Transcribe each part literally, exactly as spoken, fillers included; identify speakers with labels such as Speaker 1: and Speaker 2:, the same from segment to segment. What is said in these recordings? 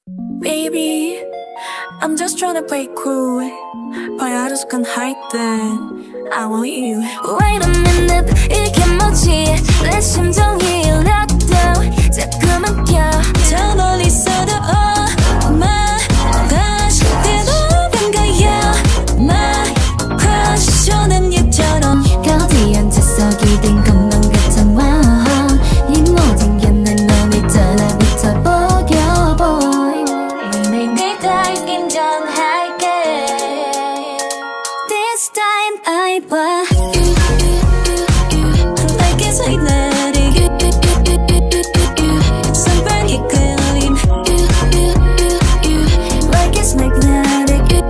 Speaker 1: Baby, I'm just trying to play cool, but I just can't hide that I want you.
Speaker 2: Wait a minute, 이게 뭐지? 내 심정이 일러도 자꾸만 껴. 저 멀리 있어도 oh my gosh, 그대로 반가워 my crush. 쇼는 얘처럼 거디 앉아서 기댄 것만 같아. 이 모든 게 내 맘에 달라붙어 보여 boy. 내 달 인정할게. This time I want like it's magnetic. Somebody calling like it's magnetic.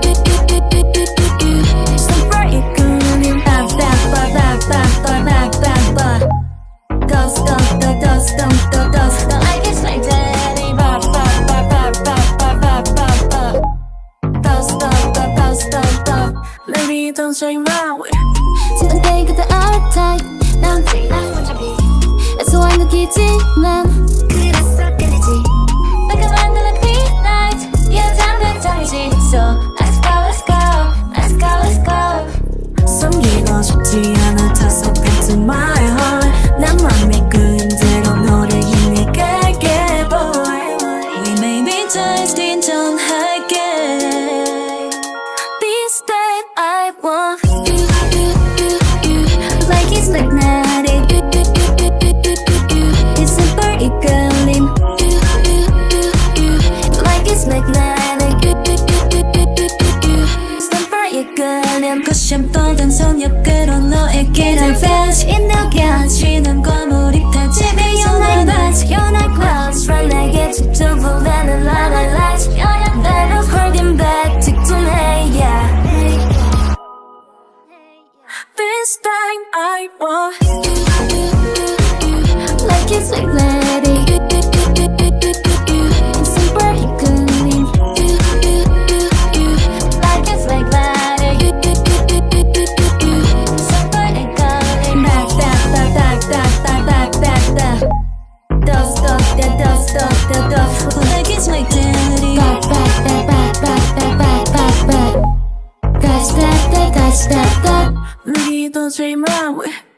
Speaker 2: Somebody calling back back back back back back back back. Ghost ghost ghost ghost ghost like it's magnetic. Back back back back back back back back. Ghost ghost ghost ghost ghost.
Speaker 1: Baby, don't say my way.
Speaker 2: 지난 때 그때 our time. 난 먼저 비. 애초에 느끼지만 그래서 끌리지. 내가 만드는 midnight. Yeah, 잠든 잠이지. So let's go, let's go, let's go, let's go.
Speaker 1: 숨기고 싶지 않아 타서 into my heart. 난 맘에 그대로 너를 향해 갈게 boy.
Speaker 2: We may be just 인정할게. This time I want you, you, you, you, like it's magnetic. It's super equaling. You, you, you, you, like it's magnetic. Super equaling. 쿠션 뻗은 손 옆으로 너에게 날 flash. 인도겨지는 과물이 타지면 You're not bad, you're not close. Right 내게 집중 보내는 la la la. 내가 holding back 직전에 yeah.
Speaker 1: This time I want
Speaker 2: Like it's magnetic. It's super equaling. Like it's magnetic. Super equaling. Back back back back back back back back. Dust dust dust dust dust dust. Like it's magnetic. Back back back back back back back back back. Dash dash dash dash dash.
Speaker 1: Baby, don't say my way.